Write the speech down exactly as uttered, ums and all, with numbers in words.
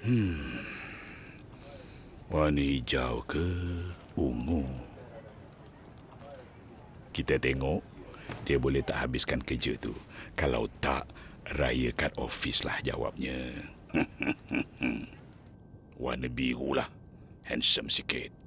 Hmm. Warna hijau ke ungu? Kita tengok dia boleh tak habiskan kerja tu. Kalau tak, raya kat office lah jawabnya. Warna biru lah. Handsome sikit.